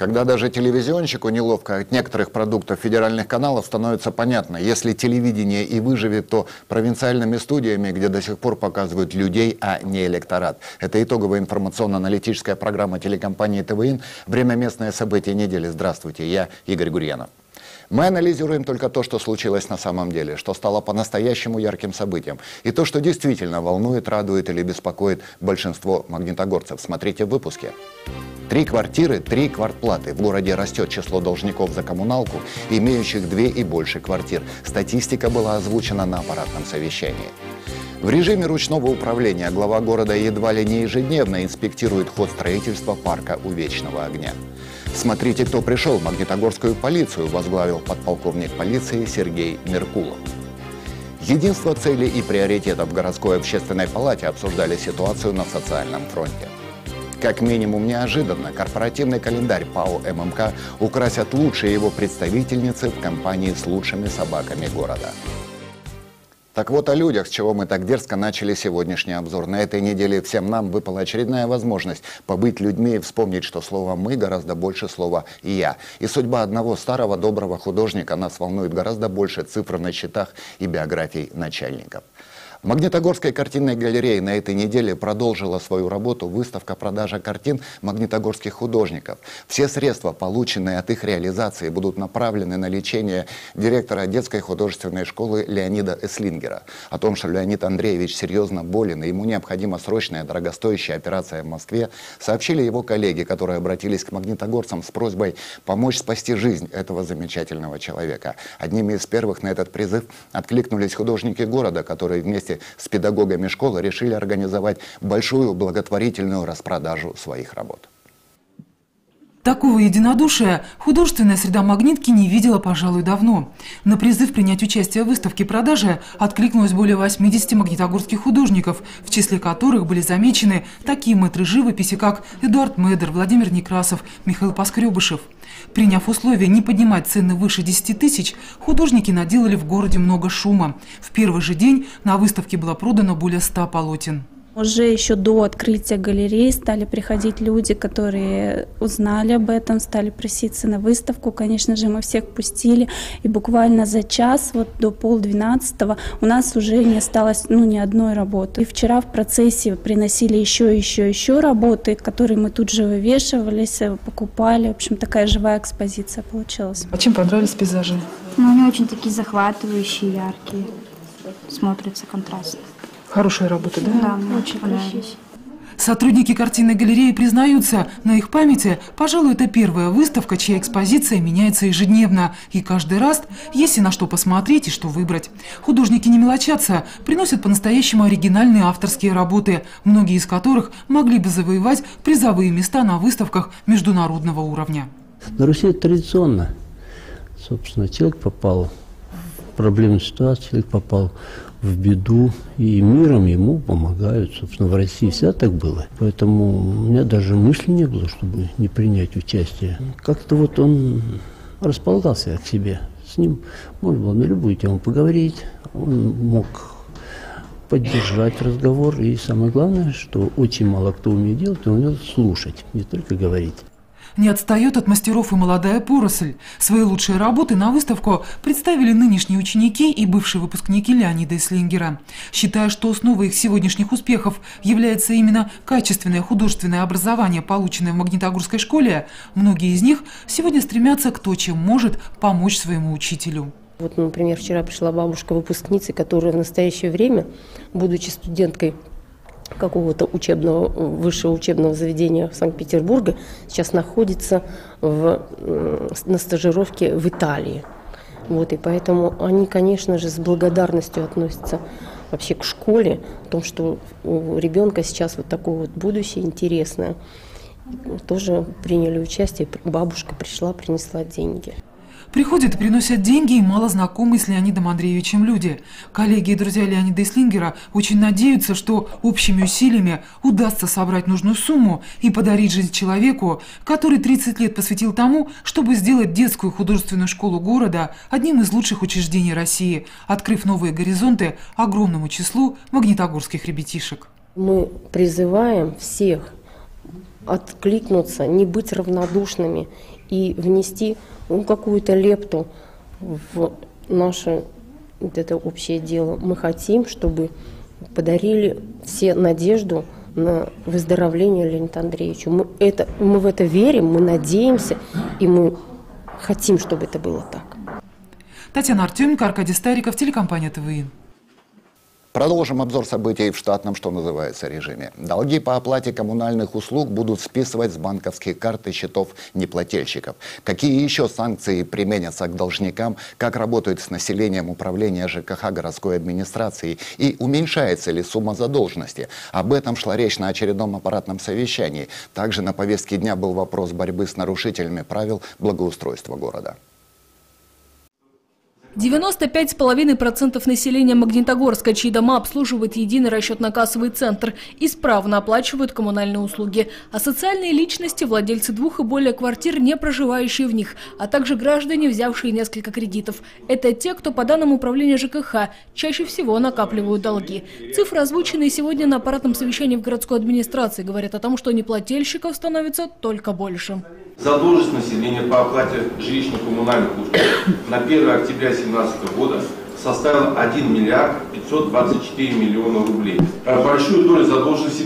Когда даже телевизионщику неловко от некоторых продуктов федеральных каналов, становится понятно, если телевидение и выживет, то провинциальными студиями, где до сих пор показывают людей, а не электорат. Это итоговая информационно-аналитическая программа телекомпании ТВН «Время. Местные события недели». Здравствуйте, я Игорь Гурьянов. Мы анализируем только то, что случилось на самом деле, что стало по-настоящему ярким событием, и то, что действительно волнует, радует или беспокоит большинство магнитогорцев. Смотрите в выпуске. 3 квартиры, 3 квартплаты. В городе растет число должников за коммуналку, имеющих 2 и больше квартир. Статистика была озвучена на аппаратном совещании. В режиме ручного управления глава города едва ли не ежедневно инспектирует ход строительства парка у Вечного огня. Смотрите, кто пришел. Магнитогорскую полицию возглавил подполковник полиции Сергей Меркулов. Единство целей и приоритетов в городской общественной палате обсуждали ситуацию на социальном фронте. Как минимум неожиданно, корпоративный календарь ПАО ММК украсят лучшие его представительницы в компании с лучшими собаками города. Так вот о людях, с чего мы так дерзко начали сегодняшний обзор. На этой неделе всем нам выпала очередная возможность побыть людьми и вспомнить, что слово «мы» гораздо больше слова «я». И судьба одного старого доброго художника нас волнует гораздо больше цифр на счетах и биографий начальников. В Магнитогорской картинной галерее на этой неделе продолжила свою работу выставка-продажа картин магнитогорских художников. Все средства, полученные от их реализации, будут направлены на лечение директора детской художественной школы Леонида Эслингера. О том, что Леонид Андреевич серьезно болен и ему необходима срочная дорогостоящая операция в Москве, сообщили его коллеги, которые обратились к магнитогорцам с просьбой помочь спасти жизнь этого замечательного человека. Одними из первых на этот призыв откликнулись художники города, которые вместе с педагогами школы решили организовать большую благотворительную распродажу своих работ. Такого единодушия художественная среда Магнитки не видела, пожалуй, давно. На призыв принять участие в выставке-продаже откликнулось более 80 магнитогорских художников, в числе которых были замечены такие мэтры живописи, как Эдуард Медер, Владимир Некрасов, Михаил Поскребышев. Приняв условие не поднимать цены выше 10 тысяч, художники наделали в городе много шума. В первый же день на выставке было продано более 100 полотен. Уже еще до открытия галереи стали приходить люди, которые узнали об этом, стали проситься на выставку. Конечно же, мы всех пустили. И буквально за час, вот до 11:30, у нас уже не осталось ни одной работы. И вчера в процессе приносили еще работы, которые мы тут же вывешивались, покупали. В общем, такая живая экспозиция получилась. А чем понравились пейзажи? Они очень такие захватывающие, яркие. Смотрится контрастно. Хорошая работа, да? Да, мне очень понравилось. Сотрудники картинной галереи признаются, на их памяти, пожалуй, это первая выставка, чья экспозиция меняется ежедневно. И каждый раз есть и на что посмотреть, и что выбрать. Художники не мелочатся, приносят по-настоящему оригинальные авторские работы, многие из которых могли бы завоевать призовые места на выставках международного уровня. На Руси это традиционно. Собственно, человек попал в проблемную ситуацию, человек попал в беду, и миром ему помогают. Собственно, в России всегда так было. Поэтому у меня даже мысли не было, чтобы не принять участие. Как-то вот он располагался к себе. С ним можно было на любую тему поговорить. Он мог поддержать разговор. И самое главное, что очень мало кто умеет делать, он умеет слушать, не только говорить. Не отстает от мастеров и молодая поросль. Свои лучшие работы на выставку представили нынешние ученики и бывшие выпускники Леонида Эслингера. Считая, что основой их сегодняшних успехов является именно качественное художественное образование, полученное в Магнитогорской школе, многие из них сегодня стремятся кто чем может помочь своему учителю. Вот, например, вчера пришла бабушка выпускницы, которая в настоящее время, будучи студенткой какого-то высшего учебного заведения в Санкт-Петербурге, сейчас находится на стажировке в Италии. Вот, и поэтому они, конечно же, с благодарностью относятся вообще к школе, о том, что у ребенка сейчас вот такое вот будущее интересное. Тоже приняли участие, бабушка пришла, принесла деньги. Приходят и приносят деньги и мало знакомые с Леонидом Андреевичем люди. Коллеги и друзья Леонида Эслингера очень надеются, что общими усилиями удастся собрать нужную сумму и подарить жизнь человеку, который 30 лет посвятил тому, чтобы сделать детскую художественную школу города одним из лучших учреждений России, открыв новые горизонты огромному числу магнитогорских ребятишек. Мы призываем всех откликнуться, не быть равнодушными и внести какую-то лепту в наше вот это общее дело. Мы хотим, чтобы подарили все надежду на выздоровление Леониду Андреевичу. Мы в это верим, мы надеемся, и мы хотим, чтобы это было так. Татьяна Артеменко, Аркадий Стариков, телекомпания ТВИ. Продолжим обзор событий в штатном, что называется, режиме. Долги по оплате коммунальных услуг будут списывать с банковских карт и счетов неплательщиков. Какие еще санкции применятся к должникам, как работает с населением управление ЖКХ городской администрации и уменьшается ли сумма задолженности? Об этом шла речь на очередном аппаратном совещании. Также на повестке дня был вопрос борьбы с нарушителями правил благоустройства города. 95,5% населения Магнитогорска, чьи дома обслуживает единый расчетно-кассовый центр, исправно оплачивают коммунальные услуги. А социальные личности, владельцы 2 и более квартир, не проживающие в них, а также граждане, взявшие несколько кредитов. Это те, кто, по данным управления ЖКХ, чаще всего накапливают долги. Цифры, озвученные сегодня на аппаратном совещании в городской администрации, говорят о том, что неплательщиков становится только больше. Задолженность населения по оплате жилищно-коммунальных услуг на 1 октября 2017 года составила 1 миллиард 524 миллиона рублей. Большую долю задолженности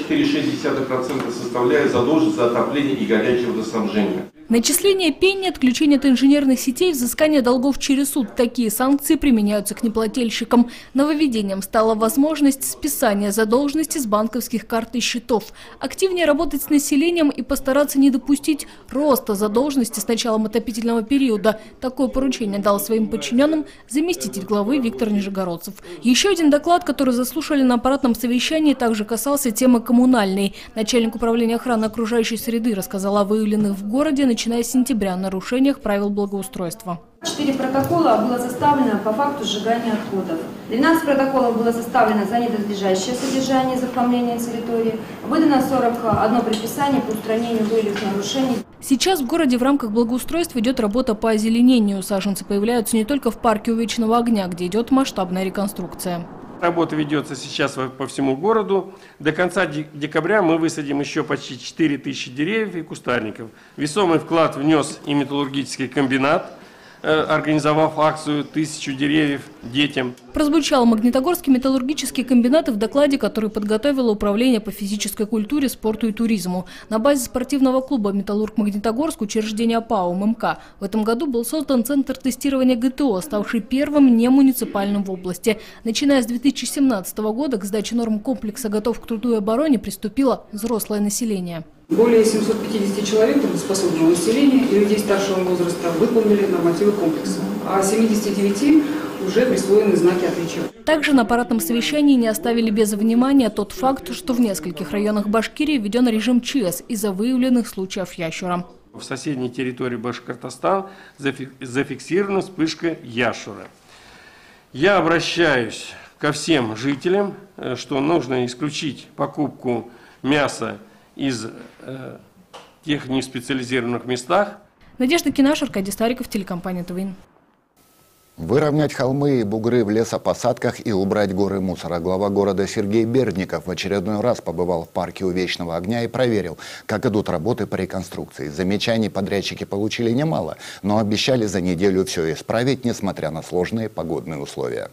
54,6% составляет задолженность за отопление и горячее водоснабжение. Начисление пени, отключение от инженерных сетей, взыскание долгов через суд. Такие санкции применяются к неплательщикам. Нововведением стала возможность списания задолженности с банковских карт и счетов. Активнее работать с населением и постараться не допустить роста задолженности с началом отопительного периода. Такое поручение дал своим подчиненным заместитель главы Виктор Нижегородцев. Еще один доклад, который заслушали на аппаратном совещании, также касался темы коммунальной. Начальник управления охраны окружающей среды рассказал о выявленных в городе, начиная с сентября, нарушениях правил благоустройства. 4 протокола было составлено по факту сжигания отходов. 12 протоколов было составлено за ненадлежащее содержание и захламление территории. Выдано 41 предписание по устранению выявленных нарушений. Сейчас в городе в рамках благоустройства идет работа по озеленению. Саженцы появляются не только в парке у Вечного огня, где идет масштабная реконструкция. Работа ведется сейчас по всему городу. До конца декабря мы высадим еще почти 4000 деревьев и кустарников. Весомый вклад внес и металлургический комбинат, организовав акцию «1000 деревьев детям». Прозвучал Магнитогорский металлургический комбинат в докладе, который подготовило Управление по физической культуре, спорту и туризму. На базе спортивного клуба «Металлург Магнитогорск» учреждения ПАО ММК в этом году был создан Центр тестирования ГТО, ставший первым немуниципальным в области. Начиная с 2017 года к сдаче норм комплекса «Готов к труду и обороне» приступило взрослое население. Более 750 человек трудоспособного населения и людей старшего возраста выполнили нормативы комплекса, а 79 уже присвоены знаки отличия. Также на аппаратном совещании не оставили без внимания тот факт, что в нескольких районах Башкирии введен режим ЧС из-за выявленных случаев ящура. В соседней территории Башкортостана зафиксирована вспышка ящура. Я обращаюсь ко всем жителям, что нужно исключить покупку мяса из тех неспециализированных местах. Надежда Кинаш, Аркадий Стариков, телекомпания ТВИ. Выровнять холмы и бугры в лесопосадках и убрать горы мусора. Глава города Сергей Бердников в очередной раз побывал в парке у Вечного огня и проверил, как идут работы по реконструкции. Замечаний подрядчики получили немало, но обещали за неделю все исправить, несмотря на сложные погодные условия.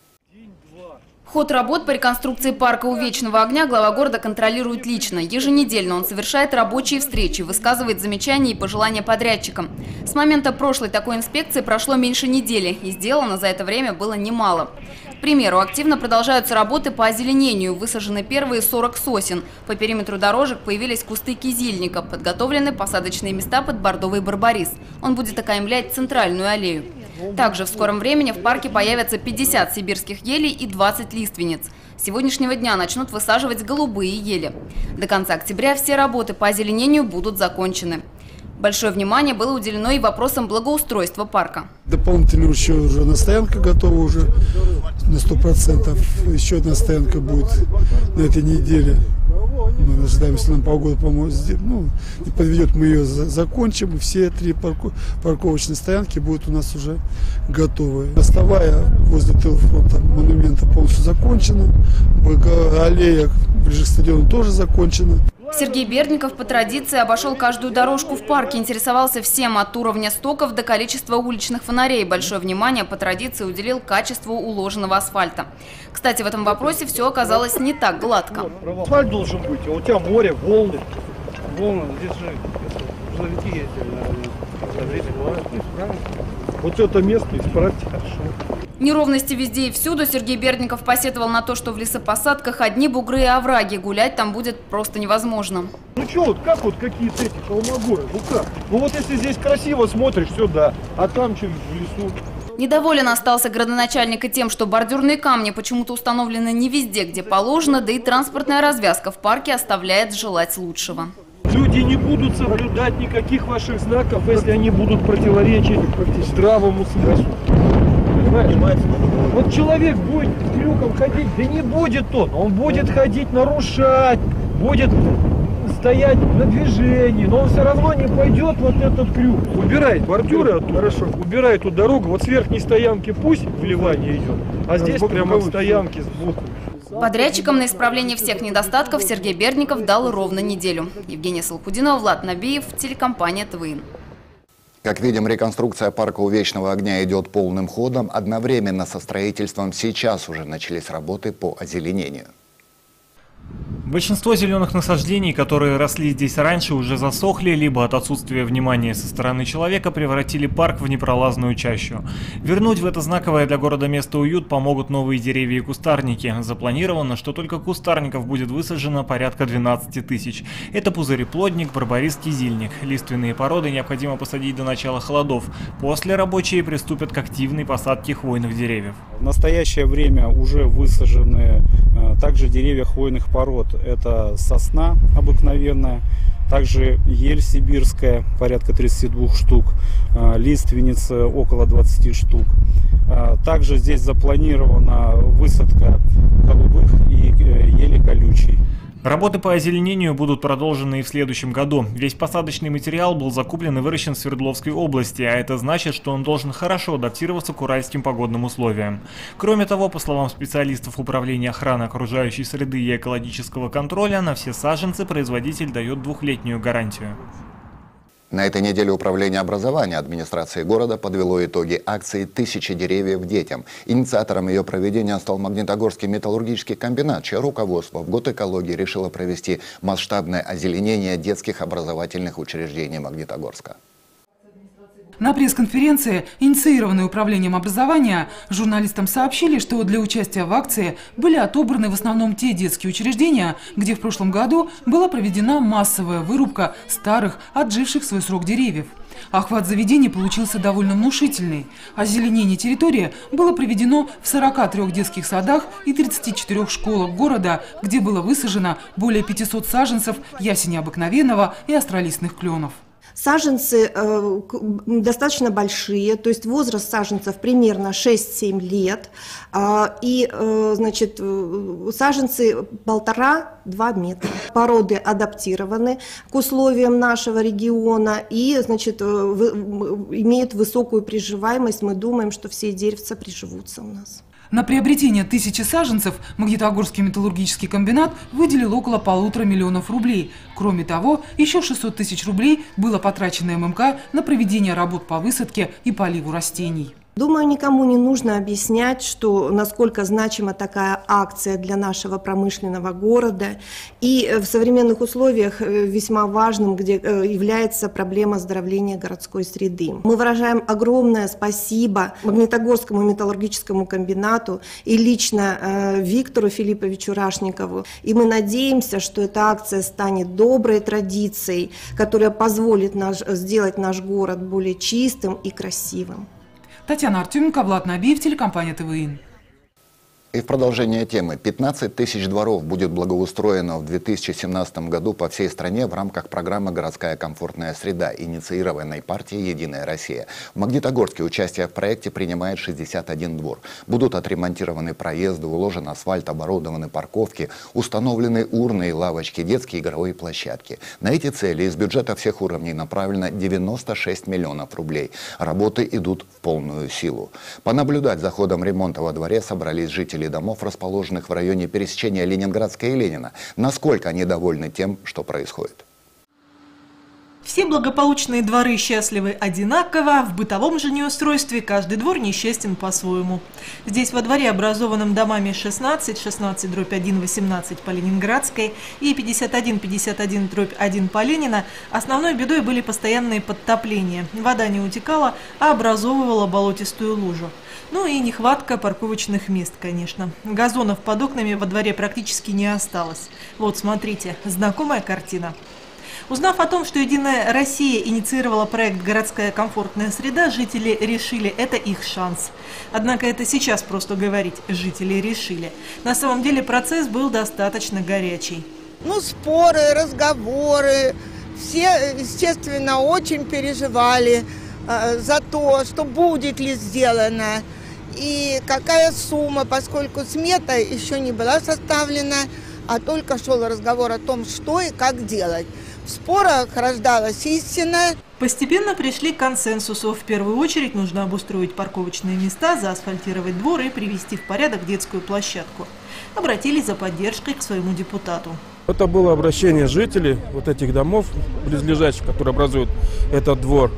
Ход работ по реконструкции парка у Вечного огня глава города контролирует лично. Еженедельно он совершает рабочие встречи, высказывает замечания и пожелания подрядчикам. С момента прошлой такой инспекции прошло меньше недели, и сделано за это время было немало. К примеру, активно продолжаются работы по озеленению. Высажены первые 40 сосен. По периметру дорожек появились кусты кизильника. Подготовлены посадочные места под бордовый барбарис. Он будет окаймлять центральную аллею. Также в скором времени в парке появятся 50 сибирских елей и 20 лиственниц. С сегодняшнего дня начнут высаживать голубые ели. До конца октября все работы по озеленению будут закончены. Большое внимание было уделено и вопросам благоустройства парка. Дополнительно еще уже на стоянка готова уже на 100%. Еще одна стоянка будет на этой неделе. Мы ожидаем, если нам погода поможет, не подведет, мы ее закончим. И все 3 парковочные стоянки будут у нас уже готовы. Мостовая возле тыла фронта монумента полностью закончена. Аллея ближе к стадиону тоже закончена. Сергей Бердников по традиции обошел каждую дорожку в парке, интересовался всем от уровня стоков до количества уличных фонарей. Большое внимание по традиции уделил качеству уложенного асфальта. Кстати, в этом вопросе все оказалось не так гладко. Асфальт должен быть, а у тебя море, волны. Волны, здесь же грузовики ездили, вот это место исправьте хорошо. Неровности везде и всюду. Сергей Бердников посетовал на то, что в лесопосадках одни бугры и овраги. Гулять там будет просто невозможно. Ну что, вот как вот какие-то эти холмогоры? Ну как? Ну вот если здесь красиво смотришь, все да, а там что в лесу? Недоволен остался градоначальник и тем, что бордюрные камни почему-то установлены не везде, где положено, да и транспортная развязка в парке оставляет желать лучшего. Люди не будут соблюдать никаких ваших знаков, если они будут противоречить здравому смыслу. Понимаешь? Вот человек будет крюком ходить, да не будет он будет ходить, нарушать, будет стоять на движении, но он все равно не пойдет вот этот крюк. Убирает бордюры оттуда, хорошо, убирает эту дорогу, вот с верхней стоянки пусть вливание идет, а здесь прямо в стоянке сбоку. Подрядчикам на исправление всех недостатков Сергей Бердников дал ровно неделю. Евгения Салхудинова, Влад Набиев, телекомпания ТВИ. Как видим, реконструкция парка у Вечного огня идет полным ходом. Одновременно со строительством сейчас уже начались работы по озеленению. Большинство зеленых насаждений, которые росли здесь раньше, уже засохли, либо от отсутствия внимания со стороны человека превратили парк в непролазную чащу. Вернуть в это знаковое для города место уют помогут новые деревья и кустарники. Запланировано, что только кустарников будет высажено порядка 12 тысяч. Это пузыреплодник, барбарис, кизильник. Лиственные породы необходимо посадить до начала холодов. После рабочие приступят к активной посадке хвойных деревьев. В настоящее время уже высажены также деревья хвойных пород. Это сосна обыкновенная, также ель сибирская, порядка 32 штук, лиственница около 20 штук. Также здесь запланирована высадка голубых и ели колючей. Работы по озеленению будут продолжены и в следующем году. Весь посадочный материал был закуплен и выращен в Свердловской области, а это значит, что он должен хорошо адаптироваться к уральским погодным условиям. Кроме того, по словам специалистов Управления охраны окружающей среды и экологического контроля, на все саженцы производитель дает 2-летнюю гарантию. На этой неделе Управление образования администрации города подвело итоги акции «1000 деревьев детям». Инициатором ее проведения стал Магнитогорский металлургический комбинат, чье руководство в год экологии решило провести масштабное озеленение детских образовательных учреждений Магнитогорска. На пресс-конференции, инициированной Управлением образования, журналистам сообщили, что для участия в акции были отобраны в основном те детские учреждения, где в прошлом году была проведена массовая вырубка старых, отживших свой срок деревьев. Охват заведений получился довольно внушительный. Озеленение территории было проведено в 43 детских садах и 34 школах города, где было высажено более 500 саженцев ясеня обыкновенного и остролистных кленов. Саженцы достаточно большие, то есть возраст саженцев примерно 6-7 лет. И, значит, саженцы 1,5–2 метра. Породы адаптированы к условиям нашего региона и, значит, имеют высокую приживаемость. Мы думаем, что все деревца приживутся у нас. На приобретение 1000 саженцев Магнитогорский металлургический комбинат выделил около 1,5 миллиона рублей. Кроме того, еще 600 тысяч рублей было потрачено ММК на проведение работ по высадке и поливу растений. Думаю, никому не нужно объяснять, что насколько значима такая акция для нашего промышленного города. И в современных условиях весьма важным, где является проблема оздоровления городской среды. Мы выражаем огромное спасибо Магнитогорскому металлургическому комбинату и лично Виктору Филипповичу Рашникову. И мы надеемся, что эта акция станет доброй традицией, которая позволит сделать наш город более чистым и красивым. Татьяна Артеменко, Влад Набиев, телекомпания ТВИ. И в продолжение темы. 15 тысяч дворов будет благоустроено в 2017 году по всей стране в рамках программы «Городская комфортная среда», инициированной партией «Единая Россия». В Магнитогорске участие в проекте принимает 61 двор. Будут отремонтированы проезды, уложен асфальт, оборудованы парковки, установлены урны и лавочки, детские игровые площадки. На эти цели из бюджета всех уровней направлено 96 миллионов рублей. Работы идут в полную силу. Понаблюдать за ходом ремонта во дворе собрались жители жителей домов, расположенных в районе пересечения Ленинградской и Ленина. Насколько они довольны тем, что происходит? Все благополучные дворы счастливы одинаково, в бытовом же неустройстве каждый двор несчастен по-своему. Здесь во дворе, образованном домами 16/1, 18 по Ленинградской и 51/1 по Ленина, основной бедой были постоянные подтопления. Вода не утекала, а образовывала болотистую лужу. Ну и нехватка парковочных мест, конечно. Газонов под окнами во дворе практически не осталось. Вот смотрите, знакомая картина. Узнав о том, что «Единая Россия» инициировала проект «Городская комфортная среда», жители решили, это их шанс. Однако это сейчас просто говорить «жители решили». На самом деле процесс был достаточно горячий. Ну, споры, разговоры. Все, естественно, очень переживали за то, что будет ли сделано и какая сумма, поскольку смета еще не была составлена, а только шел разговор о том, что и как делать. В спорах рождалась истина. Постепенно пришли к консенсусу. В первую очередь нужно обустроить парковочные места, заасфальтировать двор и привести в порядок детскую площадку. Обратились за поддержкой к своему депутату. Это было обращение жителей вот этих домов, близлежащих, которые образуют этот двор.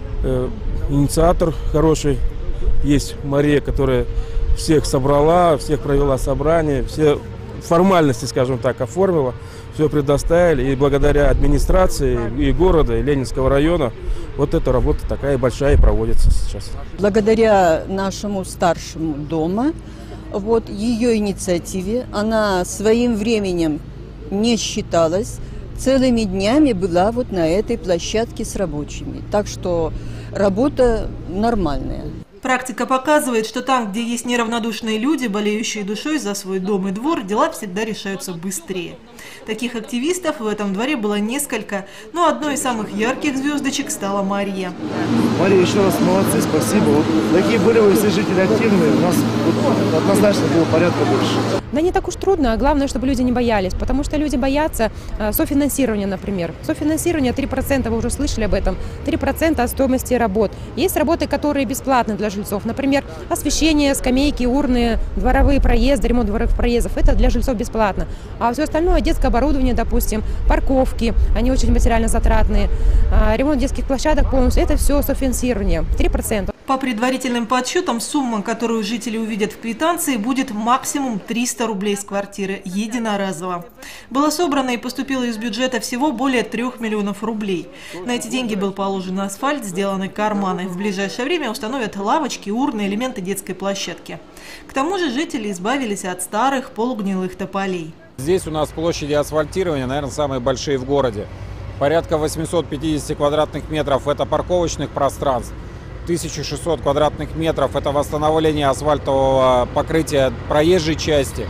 Инициатор хороший есть Мария, которая всех собрала, всех провела собрание, все формальности, скажем так, оформила. Все предоставили, и благодаря администрации и города, и Ленинского района вот эта работа такая большая и проводится сейчас. Благодаря нашему старшему дому, вот ее инициативе, она своим временем не считалась, целыми днями была вот на этой площадке с рабочими. Так что работа нормальная. Практика показывает, что там, где есть неравнодушные люди, болеющие душой за свой дом и двор, дела всегда решаются быстрее. Таких активистов в этом дворе было несколько, но одной из самых ярких звездочек стала Мария. Мария, еще раз молодцы, спасибо. Вот такие были вы все жители активные, у нас однозначно было порядка больше. Да не так уж трудно, а главное, чтобы люди не боялись, потому что люди боятся софинансирования, например. Софинансирование 3%, вы уже слышали об этом, 3% от стоимости работ. Есть работы, которые бесплатны для жильцов, например, освещение, скамейки, урны, дворовые проезды, ремонт дворовых проездов, это для жильцов бесплатно. А все остальное, детское оборудование, допустим, парковки, они очень материально затратные, ремонт детских площадок полностью, это все софинансирование, 3%. По предварительным подсчетам, сумма, которую жители увидят в квитанции, будет максимум 300 рублей с квартиры, единоразово. Было собрано и поступило из бюджета всего более 3 миллионов рублей. На эти деньги был положен асфальт, сделаны карманы. В ближайшее время установят лавочки, урны, элементы детской площадки. К тому же жители избавились от старых полугнилых тополей. Здесь у нас площади асфальтирования, наверное, самые большие в городе. Порядка 850 квадратных метров – это парковочных пространств. 1600 квадратных метров – это восстановление асфальтового покрытия проезжей части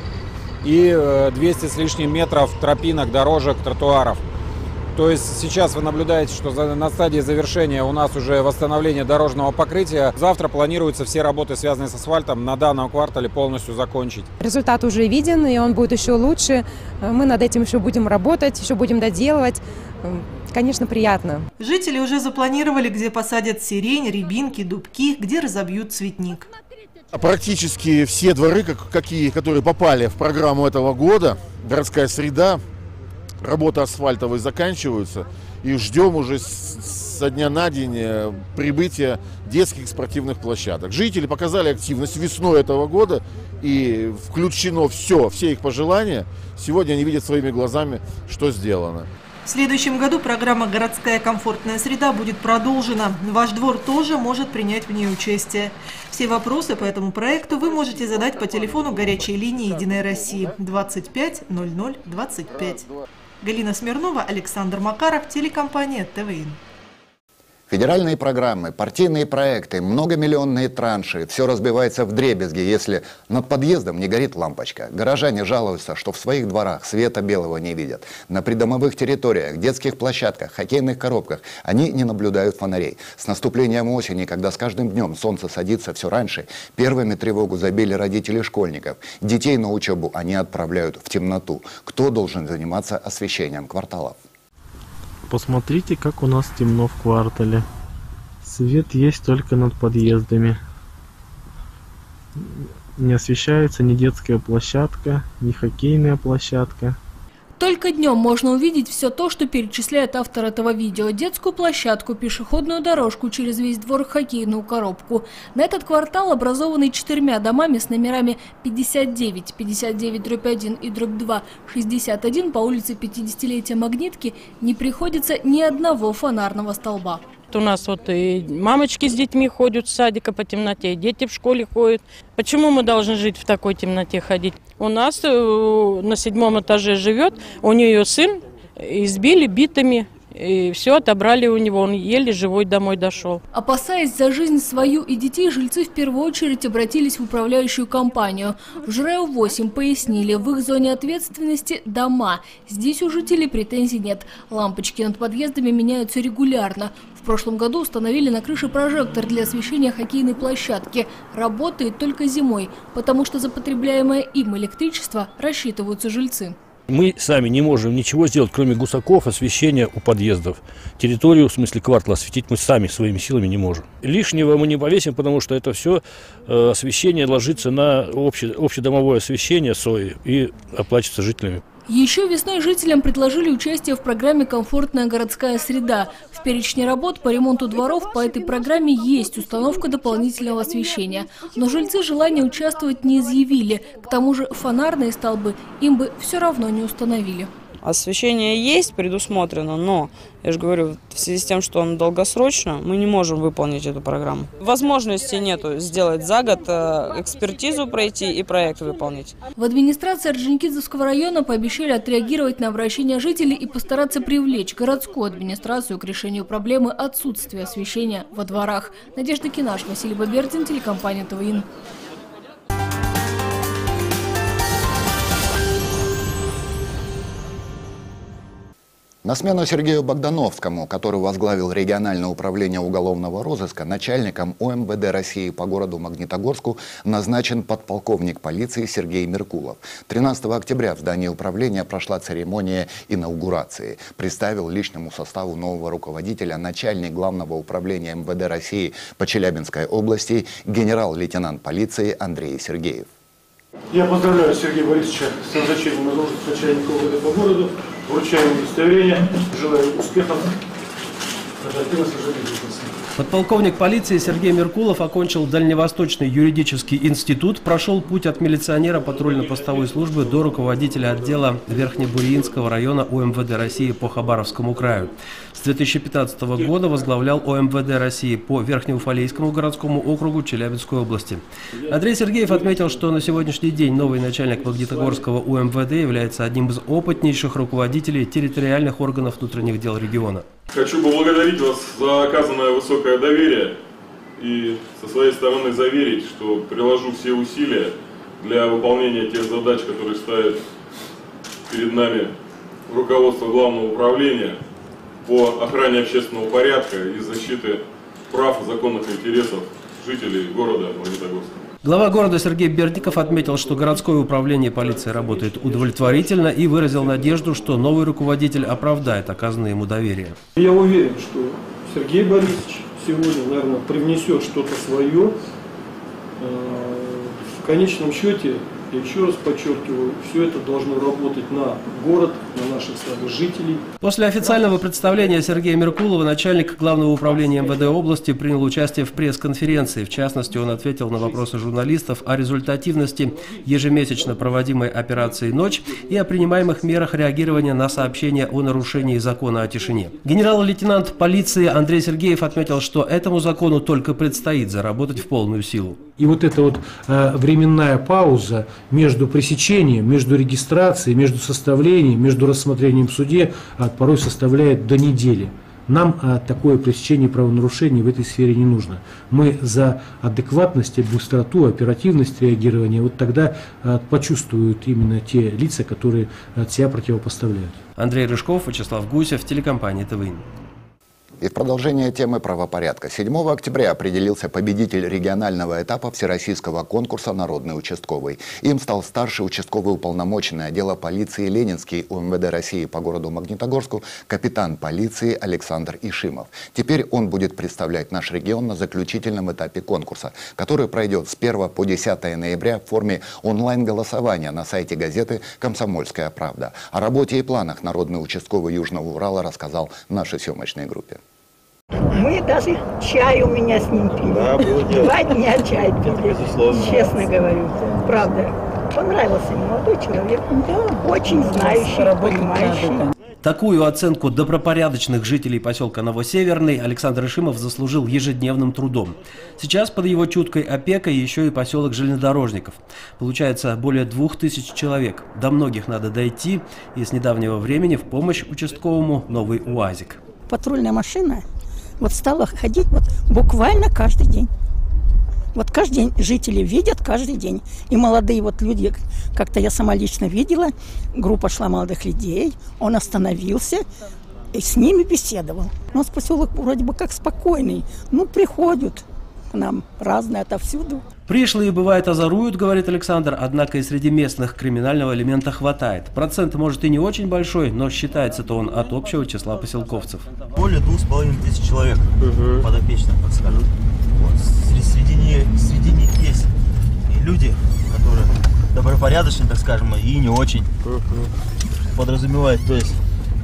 и 200 с лишним метров тропинок, дорожек, тротуаров. То есть сейчас вы наблюдаете, что на стадии завершения у нас уже восстановление дорожного покрытия. Завтра планируются все работы, связанные с асфальтом, на данном квартале полностью закончить. Результат уже виден, и он будет еще лучше. Мы над этим еще будем работать, еще будем доделывать. Конечно, приятно. Жители уже запланировали, где посадят сирень, рябинки, дубки, где разобьют цветник. Практически все дворы, которые попали в программу этого года, городская среда, работы асфальтовые заканчиваются. И ждем уже со дня на день прибытия детских спортивных площадок. Жители показали активность весной этого года, и включено все их пожелания. Сегодня они видят своими глазами, что сделано. В следующем году программа «Городская комфортная среда» будет продолжена. Ваш двор тоже может принять в ней участие. Все вопросы по этому проекту вы можете задать по телефону горячей линии «Единой России» 25 00 25. Галина Смирнова, Александр Макаров, телекомпания ТВН. Федеральные программы, партийные проекты, многомиллионные транши – все разбивается вдребезги, если над подъездом не горит лампочка. Горожане жалуются, что в своих дворах света белого не видят. На придомовых территориях, детских площадках, хоккейных коробках они не наблюдают фонарей. С наступлением осени, когда с каждым днем солнце садится все раньше, первыми тревогу забили родители школьников. Детей на учебу они отправляют в темноту. Кто должен заниматься освещением кварталов? Посмотрите, как у нас темно в квартале. Свет есть только над подъездами. Не освещается ни детская площадка, ни хоккейная площадка. Только днем можно увидеть все то, что перечисляет автор этого видео. Детскую площадку, пешеходную дорожку через весь двор, хоккейную коробку. На этот квартал, образованный 4 домами с номерами 59, 59/1 и /2, 61 по улице 50-летия Магнитки, не приходится ни одного фонарного столба. У нас вот и мамочки с детьми ходят с садика по темноте, и дети в школе ходят. Почему мы должны жить в такой темноте ходить? У нас на 7-м этаже живет, у нее сын, избили битами, и все отобрали у него, он еле живой домой дошел. Опасаясь за жизнь свою и детей, жильцы в первую очередь обратились в управляющую компанию. В ЖРЭО-8 пояснили, в их зоне ответственности дома. Здесь у жителей претензий нет. Лампочки над подъездами меняются регулярно. В прошлом году установили на крыше прожектор для освещения хоккейной площадки. Работает только зимой, потому что за потребляемое им электричество рассчитываются жильцы. Мы сами не можем ничего сделать, кроме гусаков, освещения у подъездов. Территорию, в смысле квартала, осветить мы сами своими силами не можем. Лишнего мы не повесим, потому что это все освещение ложится на общедомовое освещение СОИ и оплачивается жителями. Еще весной жителям предложили участие в программе «Комфортная городская среда». В перечне работ по ремонту дворов по этой программе есть установка дополнительного освещения. Но жильцы желания участвовать не изъявили. К тому же фонарные столбы им бы все равно не установили. Освещение есть, предусмотрено, но, я же говорю, в связи с тем, что он долгосрочно, мы не можем выполнить эту программу. Возможности нету сделать за год экспертизу пройти и проект выполнить. В администрации Орджоникидзевского района пообещали отреагировать на обращения жителей и постараться привлечь городскую администрацию к решению проблемы отсутствия освещения во дворах. Надежда Кинаш, Василий Бабердин, телекомпания ТВИН. На смену Сергею Богдановскому, который возглавил региональное управление уголовного розыска, начальником ОМВД России по городу Магнитогорску назначен подполковник полиции Сергей Меркулов. 13 октября в здании управления прошла церемония инаугурации. Представил личному составу нового руководителя начальник главного управления МВД России по Челябинской области генерал-лейтенант полиции Андрей Сергеев. Я поздравляю Сергея Борисовича с назначением на должность начальника ОМВД по городу. Вручаю удостоверение. Желаю успехов. Подполковник полиции Сергей Меркулов окончил Дальневосточный юридический институт, прошел путь от милиционера патрульно-постовой службы до руководителя отдела Верхнебуриинского района ОМВД России по Хабаровскому краю. С 2015 года возглавлял ОМВД России по Верхнеуфалейскому городскому округу Челябинской области. Андрей Сергеев отметил, что на сегодняшний день новый начальник Магнитогорского УМВД является одним из опытнейших руководителей территориальных органов внутренних дел региона. Хочу поблагодарить вас за оказанное высокое доверие и со своей стороны заверить, что приложу все усилия для выполнения тех задач, которые ставит перед нами руководство Главного управления по охране общественного порядка и защиты прав и законных интересов жителей города Магнитогорска. Глава города Сергей Бердников отметил, что городское управление полиции работает удовлетворительно и выразил надежду, что новый руководитель оправдает оказанное ему доверие. Я уверен, что Сергей Борисович сегодня, наверное, привнесет что-то свое. В конечном счете, я еще раз подчеркиваю, все это должно работать на город, на наших жителей. После официального представления Сергея Меркулова начальник Главного управления МВД области принял участие в пресс-конференции. В частности, он ответил на вопросы журналистов о результативности ежемесячно проводимой операции «Ночь» и о принимаемых мерах реагирования на сообщения о нарушении закона о тишине. Генерал-лейтенант полиции Андрей Сергеев отметил, что этому закону только предстоит заработать в полную силу. И вот эта вот временная пауза между пресечением, между регистрацией, между составлением, между рассмотрением в суде порой составляет до недели. Нам такое пресечение правонарушений в этой сфере не нужно. Мы за адекватность, быстроту, оперативность реагирования. Вот тогда почувствуют именно те лица, которые от себя противопоставляют. Андрей Рыжков, Вячеслав Гусев, телекомпания ТВИН. И в продолжение темы правопорядка. 7 октября определился победитель регионального этапа всероссийского конкурса «Народный участковый». Им стал старший участковый уполномоченный отдела полиции Ленинский УМВД России по городу Магнитогорску капитан полиции Александр Ишимов. Теперь он будет представлять наш регион на заключительном этапе конкурса, который пройдет с 1 по 10 ноября в форме онлайн-голосования на сайте газеты «Комсомольская правда». О работе и планах народный участковый Южного Урала рассказал нашей съемочной группе. Мы даже чай у меня с ним пили. Да, 2 дня чай пили. Безусловно. Честно говорю. Правда. Понравился молодой человек. Да, очень знающий, понимающий. Такую оценку добропорядочных жителей поселка Новосеверный Александр Ишимов заслужил ежедневным трудом. Сейчас под его чуткой опекой еще и поселок Железнодорожников. Получается более 2000 человек. До многих надо дойти, и с недавнего времени в помощь участковому новый УАЗик. Патрульная машина вот стала ходить вот буквально каждый день. Вот каждый день жители видят каждый день. И молодые вот люди, как-то я сама лично видела, группа шла молодых людей, он остановился и с ними беседовал. У нас поселок вроде бы как спокойный, ну приходят к нам разные отовсюду. Пришлые, бывает, озоруют, говорит Александр, однако и среди местных криминального элемента хватает. Процент, может, и не очень большой, но считается-то он от общего числа поселковцев. Более 2500 человек подопечных, так скажем. Вот. Среди них есть и люди, которые добропорядочные, так скажем, и не очень. Подразумевает, то есть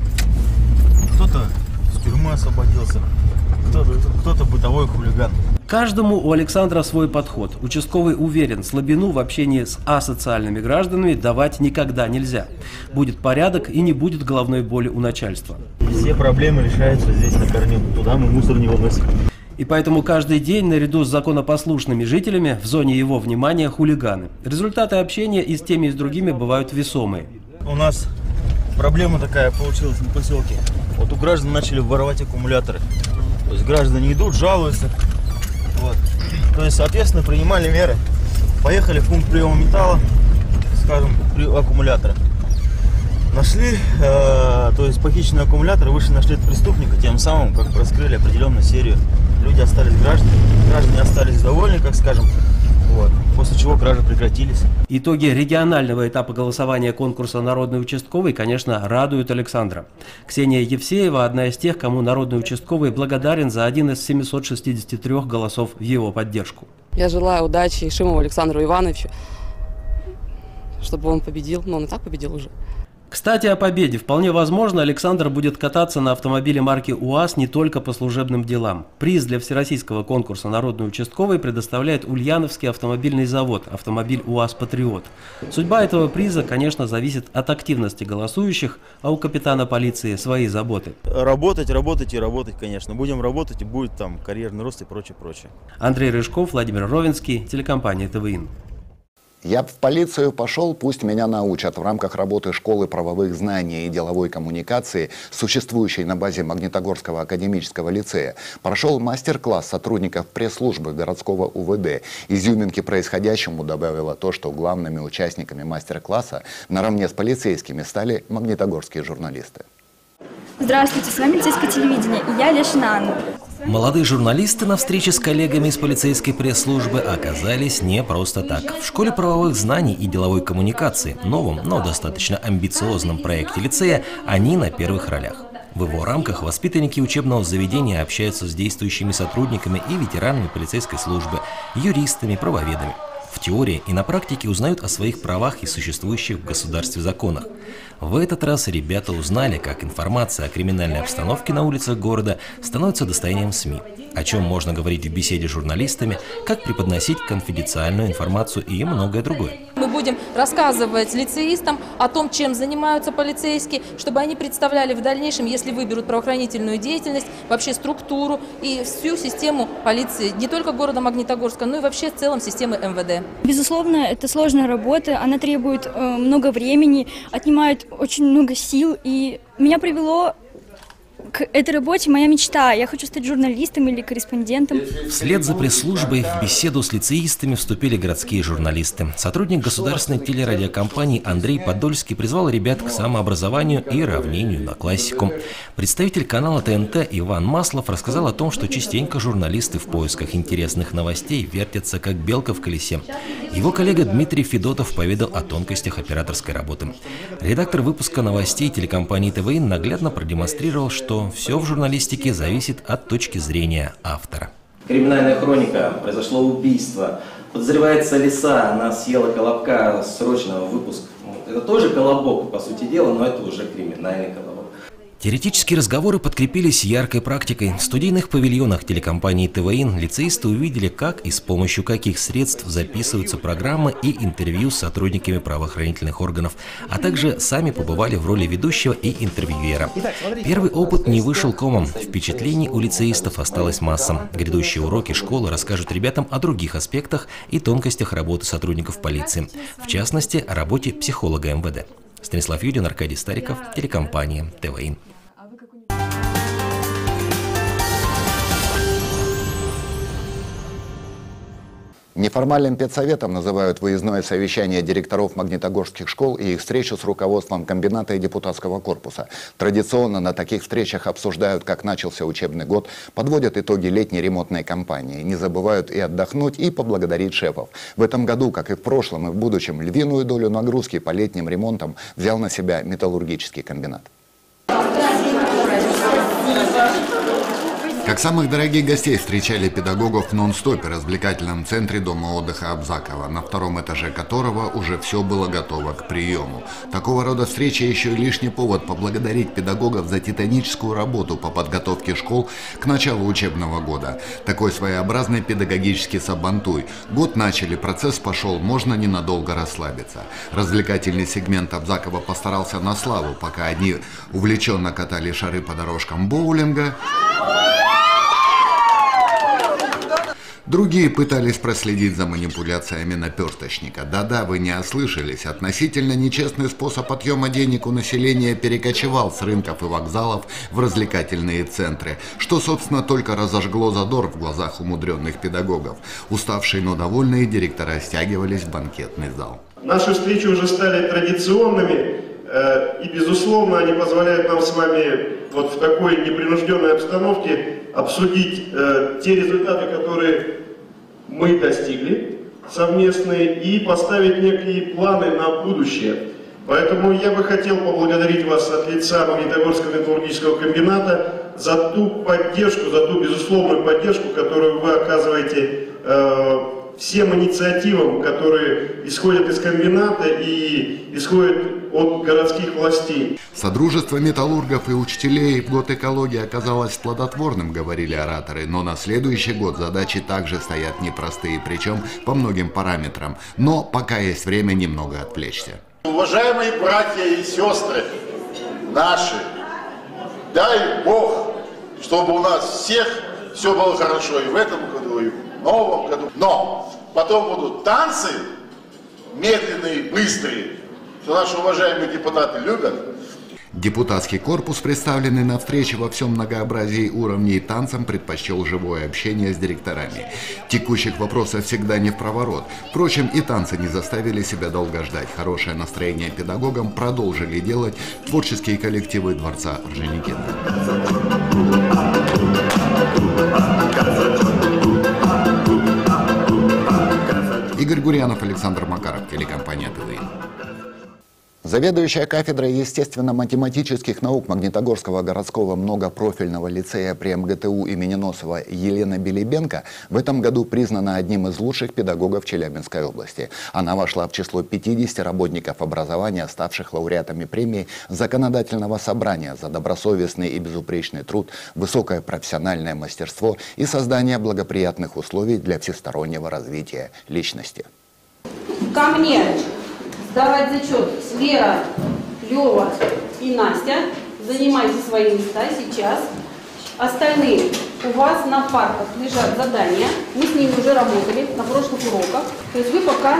кто-то с тюрьмы освободился, кто-то бытовой хулиган. Каждому у Александра свой подход. Участковый уверен, слабину в общении с асоциальными гражданами давать никогда нельзя. Будет порядок и не будет головной боли у начальства. Все проблемы решаются здесь на корню. Туда мы мусор не выносим. И поэтому каждый день наряду с законопослушными жителями в зоне его внимания хулиганы. Результаты общения и с теми, и с другими бывают весомые. У нас проблема такая получилась на поселке. Вот у граждан начали воровать аккумуляторы. То есть граждане идут, жалуются. Вот. То есть, соответственно, принимали меры. Поехали в пункт приема металла, скажем, аккумулятора. Нашли, то есть похищенный аккумулятор, вышли, нашли преступника, тем самым как раскрыли определенную серию. Люди остались граждане остались довольны, как скажем. Вот. После чего кражи прекратились. Итоги регионального этапа голосования конкурса «Народный участковый», конечно, радуют Александра. Ксения Евсеева – одна из тех, кому народный участковый благодарен за один из 763 голосов в его поддержку. Я желаю удачи Ишимову Александру Ивановичу, чтобы он победил, но он и так победил уже. Кстати, о победе. Вполне возможно, Александр будет кататься на автомобиле марки УАЗ не только по служебным делам. Приз для всероссийского конкурса «Народный участковый» предоставляет Ульяновский автомобильный завод, автомобиль УАЗ «Патриот». Судьба этого приза, конечно, зависит от активности голосующих, а у капитана полиции свои заботы. Работать, конечно. Будем работать, и будет там карьерный рост и прочее. Андрей Рыжков, Владимир Ровенский, телекомпания ТВИН. Я в полицию пошел, пусть меня научат. В рамках работы школы правовых знаний и деловой коммуникации, существующей на базе Магнитогорского академического лицея, прошел мастер-класс сотрудников пресс-службы городского УВД. Изюминки происходящему добавило то, что главными участниками мастер-класса наравне с полицейскими стали магнитогорские журналисты. Здравствуйте, с вами Лицейское телевидение, и я Лешина Анна. Молодые журналисты на встрече с коллегами из полицейской пресс-службы оказались не просто так. В школе правовых знаний и деловой коммуникации, новом, но достаточно амбициозном проекте лицея, они на первых ролях. В его рамках воспитанники учебного заведения общаются с действующими сотрудниками и ветеранами полицейской службы, юристами, правоведами. В теории и на практике узнают о своих правах и существующих в государстве законах. В этот раз ребята узнали, как информация о криминальной обстановке на улицах города становится достоянием СМИ, о чем можно говорить в беседе с журналистами, как преподносить конфиденциальную информацию и многое другое. Мы будем рассказывать лицеистам о том, чем занимаются полицейские, чтобы они представляли в дальнейшем, если выберут правоохранительную деятельность, вообще структуру и всю систему полиции, не только города Магнитогорска, но и вообще в целом системы МВД. Безусловно, это сложная работа, она требует много времени, отнимает очень много сил, и меня привело К этой работе моя мечта. Я хочу стать журналистом или корреспондентом. Вслед за пресс-службой в беседу с лицеистами вступили городские журналисты. Сотрудник государственной телерадиокомпании Андрей Подольский призвал ребят к самообразованию и равнению на классику. Представитель канала ТНТ Иван Маслов рассказал о том, что частенько журналисты в поисках интересных новостей вертятся как белка в колесе. Его коллега Дмитрий Федотов поведал о тонкостях операторской работы. Редактор выпуска новостей телекомпании ТВН наглядно продемонстрировал, что все в журналистике зависит от точки зрения автора. Криминальная хроника. Произошло убийство. Подозревается лиса, она съела колобка, срочно выпуск. Это тоже колобок, по сути дела, но это уже криминальный колобок. Теоретические разговоры подкрепились яркой практикой. В студийных павильонах телекомпании ТВН лицеисты увидели, как и с помощью каких средств записываются программы и интервью с сотрудниками правоохранительных органов, а также сами побывали в роли ведущего и интервьюера. Первый опыт не вышел комом. Впечатлений у лицеистов осталась масса. Грядущие уроки школы расскажут ребятам о других аспектах и тонкостях работы сотрудников полиции. В частности, о работе психолога МВД. Станислав Юдин, Аркадий Стариков, телекомпания ТВН. Неформальным педсоветом называют выездное совещание директоров магнитогорских школ и их встречу с руководством комбината и депутатского корпуса. Традиционно на таких встречах обсуждают, как начался учебный год, подводят итоги летней ремонтной кампании, не забывают и отдохнуть, и поблагодарить шефов. В этом году, как и в прошлом и в будущем, львиную долю нагрузки по летним ремонтам взял на себя металлургический комбинат. Как самых дорогих гостей встречали педагогов в нон-стопе развлекательном центре дома отдыха Абзакова, на втором этаже которого уже все было готово к приему. Такого рода встреча еще и лишний повод поблагодарить педагогов за титаническую работу по подготовке школ к началу учебного года. Такой своеобразный педагогический сабантуй. Год начали, процесс пошел, можно ненадолго расслабиться. Развлекательный сегмент Абзакова постарался на славу, пока одни увлеченно катали шары по дорожкам боулинга, другие пытались проследить за манипуляциями наперсточника. Да-да, вы не ослышались. Относительно нечестный способ отъема денег у населения перекочевал с рынков и вокзалов в развлекательные центры, что, собственно, только разожгло задор в глазах умудренных педагогов. Уставшие, но довольные директора стягивались в банкетный зал. Наши встречи уже стали традиционными, и, безусловно, они позволяют нам с вами вот в такой непринужденной обстановке обсудить те результаты, которые мы достигли совместные, и поставить некие планы на будущее. Поэтому я бы хотел поблагодарить вас от лица Магнитогорского металлургического комбината за ту поддержку, за ту безусловную поддержку, которую вы оказываете всем инициативам, которые исходят из комбината и исходят от городских властей. Содружество металлургов и учителей в год экологии оказалось плодотворным, говорили ораторы, но на следующий год задачи также стоят непростые, причем по многим параметрам. Но пока есть время немного отвлечься. Уважаемые братья и сестры наши, дай Бог, чтобы у нас всех все было хорошо и в этом году, и в новом году. Но потом будут танцы медленные, быстрые, что наши уважаемые депутаты любят. Депутатский корпус, представленный на встрече во всем многообразии уровней, танцам предпочел живое общение с директорами. Текущих вопросов всегда не впроворот. Впрочем, и танцы не заставили себя долго ждать. Хорошее настроение педагогам продолжили делать творческие коллективы Дворца Орджоникидзе. Игорь Гурьянов, Александр Макаров, телекомпания ТВН. Заведующая кафедрой естественно-математических наук Магнитогорского городского многопрофильного лицея при МГТУ имени Носова Елена Белебенко в этом году признана одним из лучших педагогов Челябинской области. Она вошла в число 50 работников образования, ставших лауреатами премии Законодательного собрания за добросовестный и безупречный труд, высокое профессиональное мастерство и создание благоприятных условий для всестороннего развития личности. Ко мне сдавать зачет Вера, Лева и Настя. Занимайте свои места сейчас. Остальные у вас на партах лежат задания. Мы с ними уже работали на прошлых уроках. То есть вы пока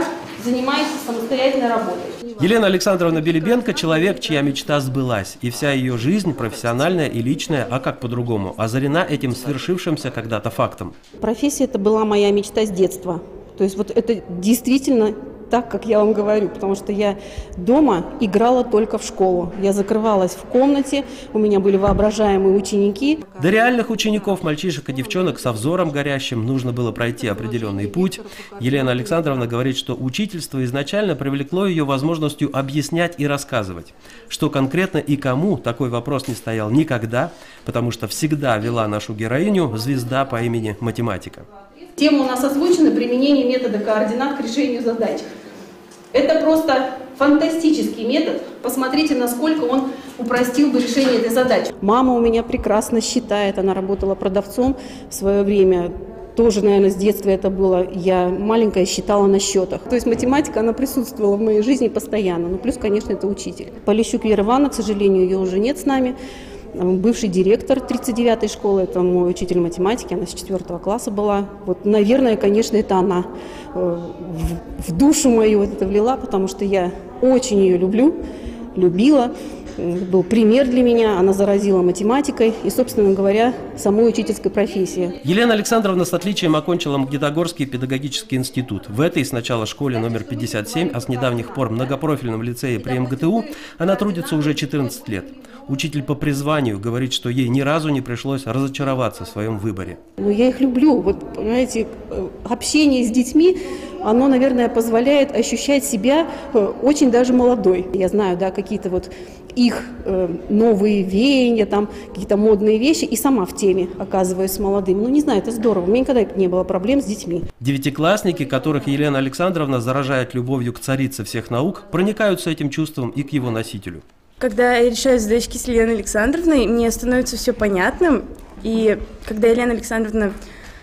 занимаетесь самостоятельной работой. Елена Александровна Белебенко – человек, чья мечта сбылась. И вся ее жизнь, профессиональная и личная, а как по-другому, озарена этим свершившимся когда-то фактом. Профессия – это была моя мечта с детства. То есть вот это действительно так, как я вам говорю, потому что я дома играла только в школу. Я закрывалась в комнате, у меня были воображаемые ученики. До реальных учеников, мальчишек и девчонок со взором горящим нужно было пройти определенный путь. Елена Александровна говорит, что учительство изначально привлекло ее возможностью объяснять и рассказывать. Что конкретно и кому, такой вопрос не стоял никогда, потому что всегда вела нашу героиню звезда по имени Математика. Тема у нас озвучена: применение метода координат к решению задач. Это просто фантастический метод. Посмотрите, насколько он упростил бы решение этой задачи. Мама у меня прекрасно считает, она работала продавцом в свое время. Тоже, наверное, с детства это было. Я маленькая считала на счетах. То есть математика, она присутствовала в моей жизни постоянно. Ну, плюс, конечно, это учитель. Полищук Вера Ивановна, к сожалению, ее уже нет с нами. Бывший директор 39-й школы, это мой учитель математики, она с 4 класса была. Вот, наверное, конечно, это она в душу мою вот это влила, потому что я очень ее любила. Был пример для меня, она заразила математикой и, собственно говоря, самой учительской профессией. Елена Александровна с отличием окончила Магнитогорский педагогический институт. В этой сначала школе номер 57, а с недавних пор многопрофильном лицее при МГТУ она трудится уже 14 лет. Учитель по призванию говорит, что ей ни разу не пришлось разочароваться в своем выборе. Но я их люблю. Вот, понимаете, общение с детьми, оно, наверное, позволяет ощущать себя очень даже молодой. Я знаю, да, какие-то вот их новые веяния, там какие-то модные вещи, и сама в теме оказываюсь молодым. Ну, не знаю, это здорово. У меня никогда не было проблем с детьми. Девятиклассники, которых Елена Александровна заражает любовью к царице всех наук, проникаются этим чувством и к его носителю. Когда я решаю задачки с Еленой Александровной, мне становится все понятным. И когда Елена Александровна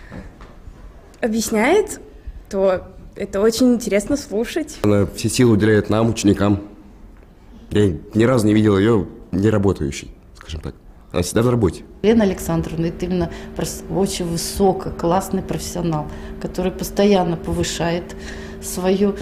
объясняет, то это очень интересно слушать. Она все силы уделяет нам, ученикам. Я ни разу не видел ее неработающей, скажем так. Она всегда на работе. Елена Александровна – это именно очень высокий, классный профессионал, который постоянно повышает свою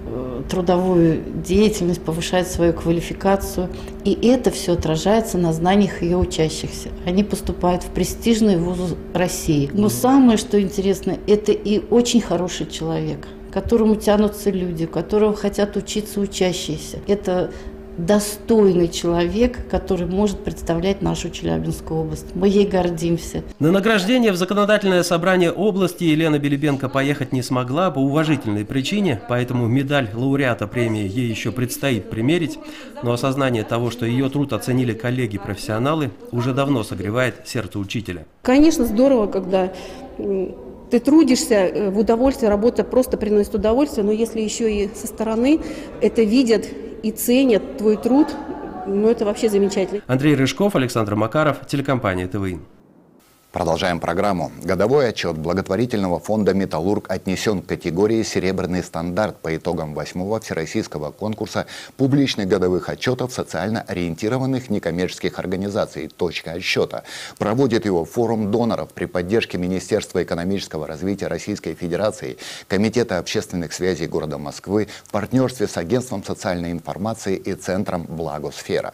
трудовую деятельность, повышает свою квалификацию. И это все отражается на знаниях ее учащихся. Они поступают в престижные вузы России. Но самое, что интересно, это и очень хороший человек, к которому тянутся люди, у которого хотят учиться учащиеся. Это достойный человек, который может представлять нашу Челябинскую область. Мы ей гордимся. На награждение в законодательное собрание области Елена Белебенко поехать не смогла по уважительной причине, поэтому медаль лауреата премии ей еще предстоит примерить, но осознание того, что ее труд оценили коллеги-профессионалы, уже давно согревает сердце учителя. Конечно, здорово, когда ты трудишься в удовольствие, работа просто приносит удовольствие, но если еще и со стороны это видят и ценят твой труд, ну это вообще замечательно. Андрей Рыжков, Александр Макаров, телекомпания ТВИ. Продолжаем программу. Годовой отчет благотворительного фонда «Металлург» отнесен к категории «Серебряный стандарт» по итогам 8-го всероссийского конкурса публичных годовых отчетов социально ориентированных некоммерческих организаций «Точка отсчета». Проводит его форум доноров при поддержке Министерства экономического развития Российской Федерации, Комитета общественных связей города Москвы в партнерстве с Агентством социальной информации и Центром «Благосфера».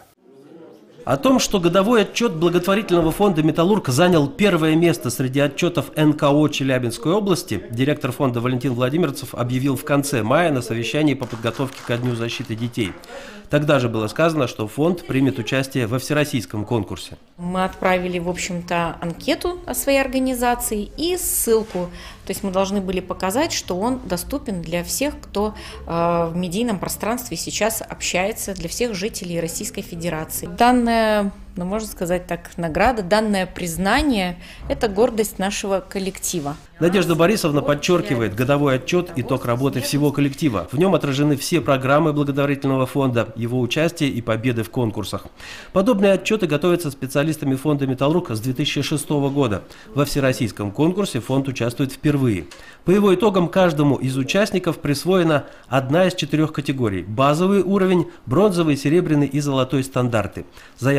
О том, что годовой отчет благотворительного фонда «Металлург» занял первое место среди отчетов НКО Челябинской области, директор фонда Валентин Владимирцев объявил в конце мая на совещании по подготовке ко Дню защиты детей. Тогда же было сказано, что фонд примет участие во всероссийском конкурсе. Мы отправили, в общем-то, анкету о своей организации и ссылку. То есть мы должны были показать, что он доступен для всех, кто в медийном пространстве сейчас общается, для всех жителей Российской Федерации. Данная, ну, можно сказать так, награда, данное признание – это гордость нашего коллектива. Надежда Борисовна подчеркивает, годовой отчет – итог работы всего коллектива. В нем отражены все программы благотворительного фонда, его участие и победы в конкурсах. Подобные отчеты готовятся специалистами фонда «Металлург» с 2006 года. Во всероссийском конкурсе фонд участвует впервые. По его итогам каждому из участников присвоена одна из 4 категорий – базовый уровень, бронзовый, серебряный и золотой стандарты. Заявок на участие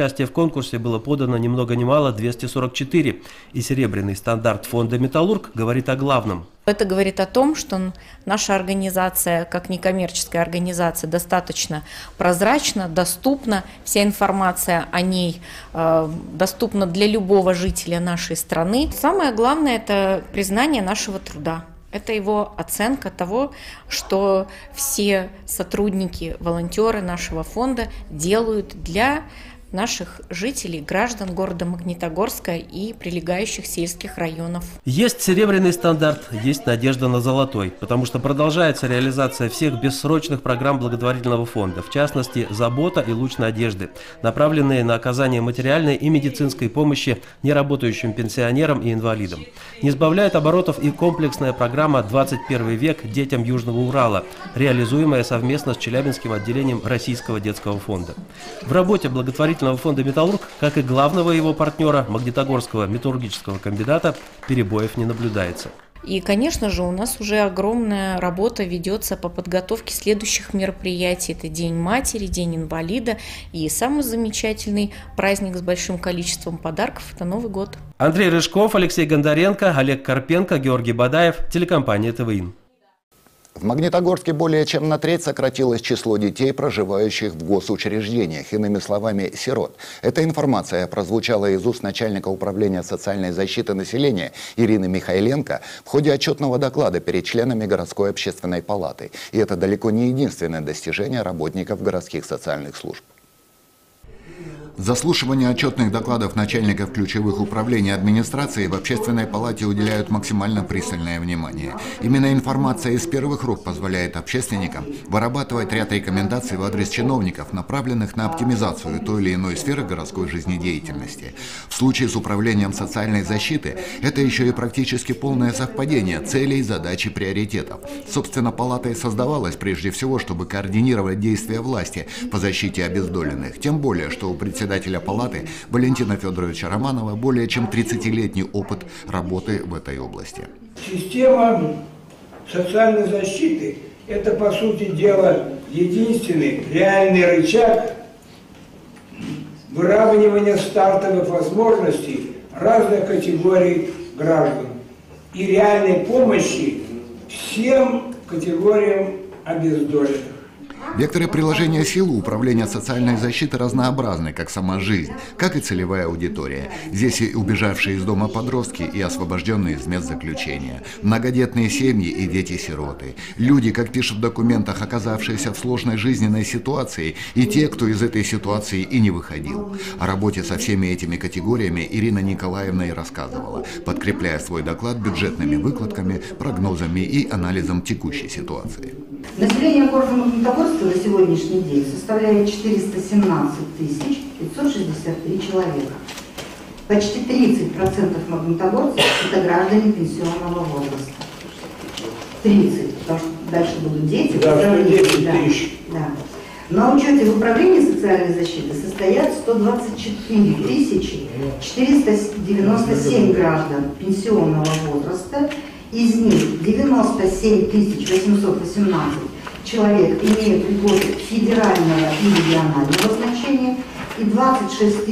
участие в конкурсе было подано ни много ни мало 244. И серебряный стандарт фонда «Металлург» говорит о главном. Это говорит о том, что наша организация, как некоммерческая организация, достаточно прозрачна, доступна. Вся информация о ней доступна для любого жителя нашей страны. Самое главное – это признание нашего труда. Это его оценка того, что все сотрудники, волонтеры нашего фонда делают для наших жителей, граждан города Магнитогорска и прилегающих сельских районов. Есть серебряный стандарт, есть надежда на золотой, потому что продолжается реализация всех бессрочных программ благотворительного фонда, в частности, «Забота» и «Луч надежды», направленные на оказание материальной и медицинской помощи неработающим пенсионерам и инвалидам. Не сбавляет оборотов и комплексная программа «21 век. Детям Южного Урала», реализуемая совместно с Челябинским отделением Российского детского фонда. В работе благотворительного фонда «Металлург», как и главного его партнера, Магнитогорского металлургического комбината, перебоев не наблюдается. И, конечно же, у нас уже огромная работа ведется по подготовке следующих мероприятий. Это День матери, День инвалида и самый замечательный праздник с большим количеством подарков – это Новый год. Андрей Рыжков, Алексей Гондаренко, Олег Карпенко, Георгий Бадаев, телекомпания ТВИН. В Магнитогорске более чем на треть сократилось число детей, проживающих в госучреждениях, иными словами, сирот. Эта информация прозвучала из уст начальника управления социальной защиты населения Ирины Михайленко в ходе отчетного доклада перед членами городской общественной палаты. И это далеко не единственное достижение работников городских социальных служб. Заслушивание отчетных докладов начальников ключевых управлений администрации в общественной палате уделяют максимально пристальное внимание. Именно информация из первых рук позволяет общественникам вырабатывать ряд рекомендаций в адрес чиновников, направленных на оптимизацию той или иной сферы городской жизнедеятельности. В случае с управлением социальной защиты это еще и практически полное совпадение целей, задач и приоритетов. Собственно, палата и создавалась прежде всего, чтобы координировать действия власти по защите обездоленных. Тем более, что у председателя палаты Валентина Федоровича Романова более чем 30-летний опыт работы в этой области. Система социальной защиты – это, по сути дела, единственный реальный рычаг выравнивания стартовых возможностей разных категорий граждан и реальной помощи всем категориям обездоленных. Векторы приложения сил у управления социальной защиты разнообразны, как сама жизнь, как и целевая аудитория. Здесь и убежавшие из дома подростки, и освобожденные из мест заключения, многодетные семьи и дети-сироты, люди, как пишут в документах, оказавшиеся в сложной жизненной ситуации, и те, кто из этой ситуации и не выходил. О работе со всеми этими категориями Ирина Николаевна и рассказывала, подкрепляя свой доклад бюджетными выкладками, прогнозами и анализом текущей ситуации. Население города Магнитогорска на сегодняшний день составляет 417 563 человека. Почти 30% магнитогорцев – это граждане пенсионного возраста. 30, потому что дальше будут дети. Да, 10 тысяч. Да. На учете в управлении социальной защиты состоят 124 497 граждан пенсионного возраста. Из них 97 818 человек имеют льготы федерального и регионального значения и 26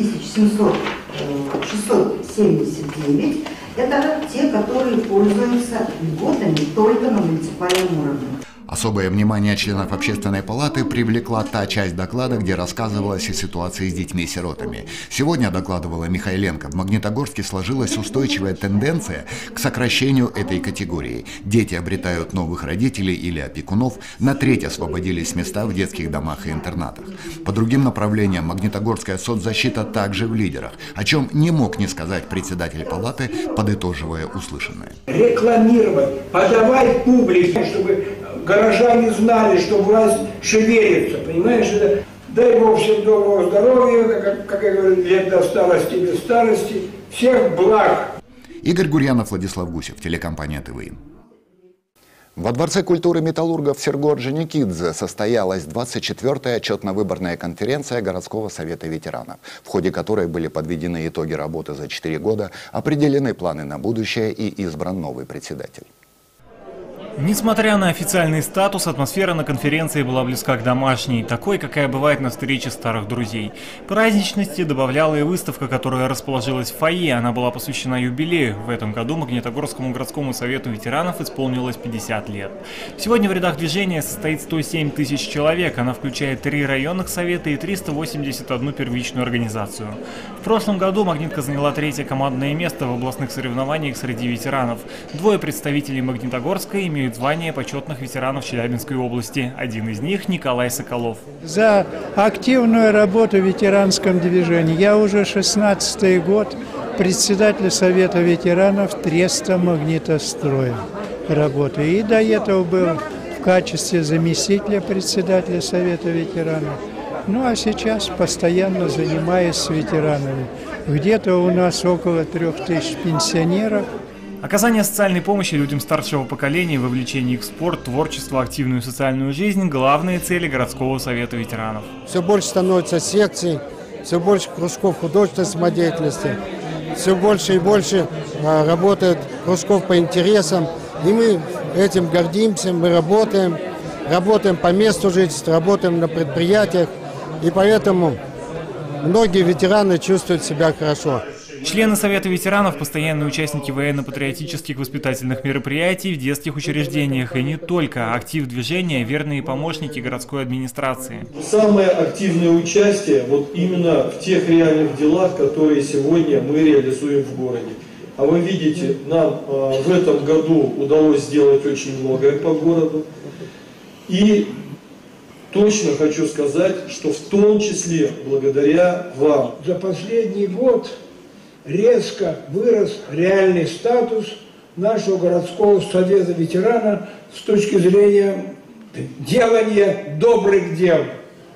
679 это те, которые пользуются льготами только на муниципальном уровне. Особое внимание членов общественной палаты привлекла та часть доклада, где рассказывалось о ситуации с детьми-сиротами. Сегодня, докладывала Михайленко, в Магнитогорске сложилась устойчивая тенденция к сокращению этой категории. Дети обретают новых родителей или опекунов, на треть освободились места в детских домах и интернатах. По другим направлениям магнитогорская соцзащита также в лидерах, о чем не мог не сказать председатель палаты, подытоживая услышанное. Рекламировать, подавать публике, чтобы горожане знали, что власть шевелится, понимаешь? Это, дай Бог всем доброго здоровья, как я говорю, лет до старости, без старости, всех благ. Игорь Гурьянов, Владислав Гусев, телекомпания ТВИН. Во Дворце культуры металлургов Серго-Орджоникидзе состоялась 24-я отчетно-выборная конференция городского совета ветеранов, в ходе которой были подведены итоги работы за 4 года, определены планы на будущее и избран новый председатель. Несмотря на официальный статус, атмосфера на конференции была близка к домашней, такой, какая бывает на встрече старых друзей. Праздничности добавляла и выставка, которая расположилась в фойе. Она была посвящена юбилею. В этом году Магнитогорскому городскому совету ветеранов исполнилось 50 лет. Сегодня в рядах движения состоит 107 тысяч человек. Она включает 3 районных совета и 381 первичную организацию. В прошлом году Магнитка заняла 3-е командное место в областных соревнованиях среди ветеранов. 2 представителей Магнитогорска имеют звание почетных ветеранов Челябинской области. Один из них – Николай Соколов. За активную работу в ветеранском движении. Я уже 16-й год председатель Совета ветеранов Треста Магнитостроя работаю. И до этого был в качестве заместителя председателя Совета ветеранов. Ну а сейчас постоянно занимаюсь с ветеранами. Где-то у нас около 3000 пенсионеров. Оказание социальной помощи людям старшего поколения, вовлечение их в спорт, творчество, активную социальную жизнь – главные цели городского совета ветеранов. Все больше становится секций, все больше кружков художественной самодеятельности, все больше и больше работает кружков по интересам. И мы этим гордимся, мы работаем по месту жительства, работаем на предприятиях. И поэтому многие ветераны чувствуют себя хорошо. Члены Совета ветеранов – постоянные участники военно-патриотических воспитательных мероприятий в детских учреждениях. И не только. Актив движения – верные помощники городской администрации. Самое активное участие вот именно в тех реальных делах, которые сегодня мы реализуем в городе. А вы видите, нам в этом году удалось сделать очень многое по городу. И точно хочу сказать, что в том числе благодаря вам. За последний год резко вырос реальный статус нашего городского совета ветерана с точки зрения делания добрых дел.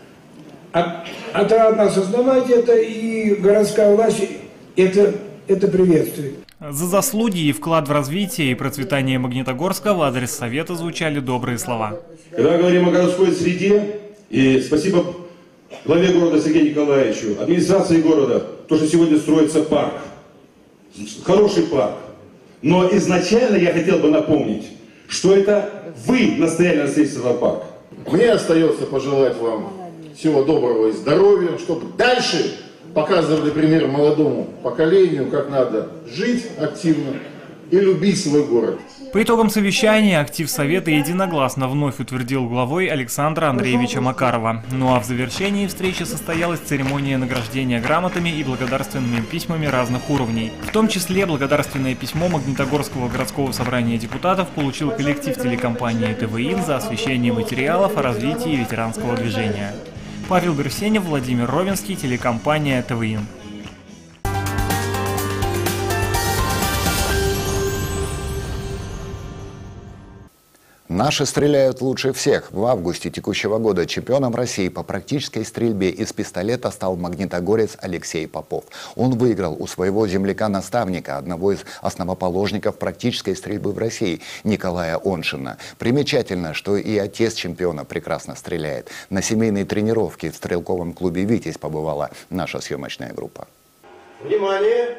Отрадно осознавать это, и городская власть это приветствует. За заслуги и вклад в развитие и процветание Магнитогорска в адрес совета звучали добрые слова. Когда мы говорим о городской среде, и спасибо главе города Сергею Николаевичу, администрации города, то, что сегодня строится парк. Хороший парк. Но изначально я хотел бы напомнить, что это вы настояли на строительстве этого парка. Мне остается пожелать вам всего доброго и здоровья, чтобы дальше показывали пример молодому поколению, как надо жить активно и любить свой город. По итогам совещания актив Совета единогласно вновь утвердил главой Александра Андреевича Макарова. Ну а в завершении встречи состоялась церемония награждения грамотами и благодарственными письмами разных уровней. В том числе благодарственное письмо Магнитогорского городского собрания депутатов получил коллектив телекомпании ТВИН за освещение материалов о развитии ветеранского движения. Павел Берсенев, Владимир Ровенский, телекомпания ТВИН. Наши стреляют лучше всех. В августе текущего года чемпионом России по практической стрельбе из пистолета стал магнитогорец Алексей Попов. Он выиграл у своего земляка-наставника, одного из основоположников практической стрельбы в России, Николая Оншина. Примечательно, что и отец чемпиона прекрасно стреляет. На семейной тренировке в стрелковом клубе «Витязь» побывала наша съемочная группа. Внимание!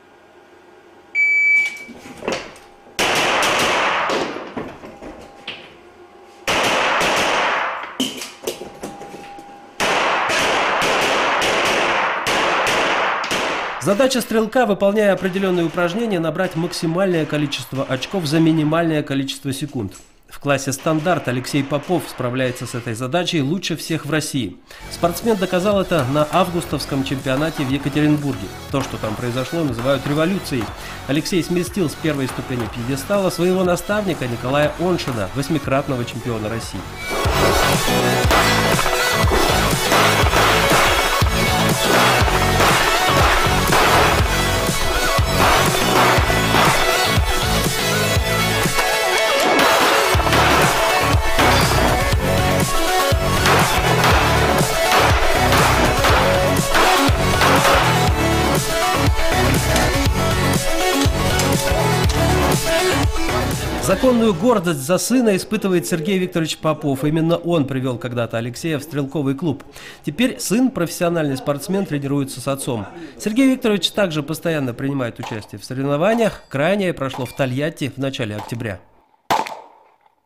Задача стрелка, выполняя определенные упражнения, набрать максимальное количество очков за минимальное количество секунд. В классе стандарт Алексей Попов справляется с этой задачей лучше всех в России. Спортсмен доказал это на августовском чемпионате в Екатеринбурге. То, что там произошло, называют революцией. Алексей сместил с первой ступени пьедестала своего наставника Николая Оншина, 8-кратного чемпиона России. Законную гордость за сына испытывает Сергей Викторович Попов. Именно он привел когда-то Алексея в стрелковый клуб. Теперь сын, профессиональный спортсмен, тренируется с отцом. Сергей Викторович также постоянно принимает участие в соревнованиях. Крайнее прошло в Тольятти в начале октября.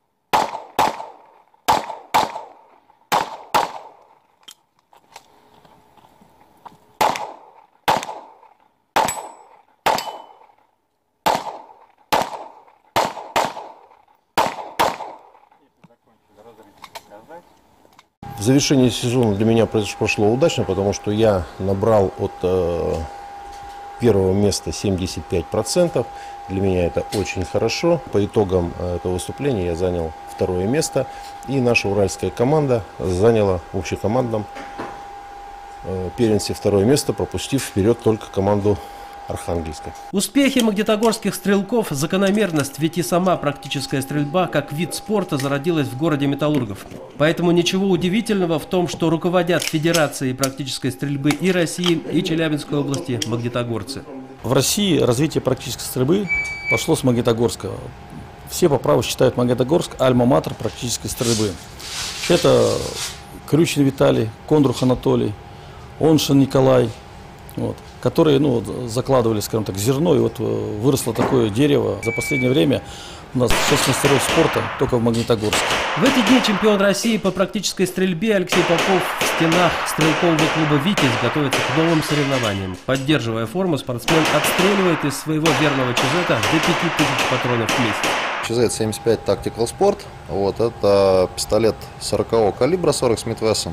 Завершение сезона для меня прошло удачно, потому что я набрал от первого места 75%. Для меня это очень хорошо. По итогам этого выступления я занял второе место. И наша уральская команда заняла в общекомандном первенстве второе место, пропустив вперед только команду Архангельска. Успехи магнитогорских стрелков – закономерность, ведь и сама практическая стрельба как вид спорта зародилась в городе Металлургов. Поэтому ничего удивительного в том, что руководят Федерацией практической стрельбы и России, и Челябинской области магнитогорцы. В России развитие практической стрельбы пошло с Магнитогорска. Все по праву считают Магнитогорск альма-матер практической стрельбы. Это Крючин Виталий, Кондрух Анатолий, Оншин Николай, которые закладывали, скажем так, зерно, и выросло такое дерево. За последнее время у нас 6 мастеров спорта только в Магнитогорске. В эти дни чемпион России по практической стрельбе Алексей Попов в стенах стрелкового клуба «Витязь» готовится к новым соревнованиям. Поддерживая форму, спортсмен отстреливает из своего верного чизета до 5000 патронов в месяц. Чизет 75 Tactical Sport. Это пистолет 40-го калибра, 40 Смит Вессон.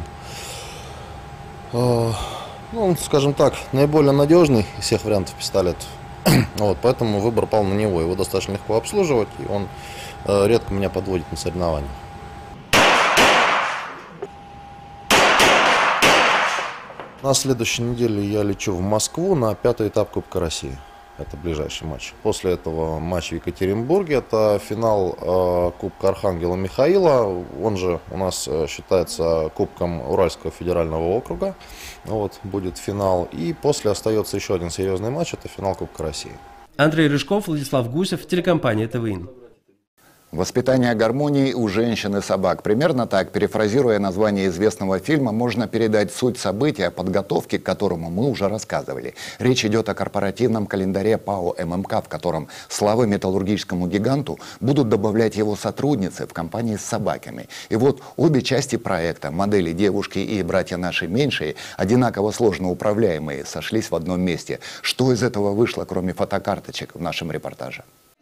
Скажем так, наиболее надежный из всех вариантов пистолетов. Поэтому выбор пал на него. Его достаточно легко обслуживать, и он редко меня подводит на соревнования. На следующей неделе я лечу в Москву на 5-й этап Кубка России. Это ближайший матч. После этого матч в Екатеринбурге. Это финал Кубка Архангела Михаила. Он же у нас считается Кубком Уральского федерального округа. Будет финал. И после остается еще один серьезный матч. Это финал Кубка России. Андрей Рыжков, Владислав Гусев, телекомпания ТВИН. Воспитание гармонии у женщин и собак. Примерно так, перефразируя название известного фильма, можно передать суть события, подготовки к которому мы уже рассказывали. Речь идет о корпоративном календаре ПАО ММК, в котором славы металлургическому гиганту будут добавлять его сотрудницы в компании с собаками. И вот обе части проекта, модели девушки и братья наши меньшие, одинаково сложно управляемые, сошлись в одном месте. Что из этого вышло, кроме фотокарточек, в нашем репортаже?